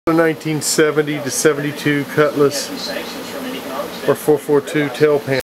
A 1970 to 72 Cutlass or 442 tail pan.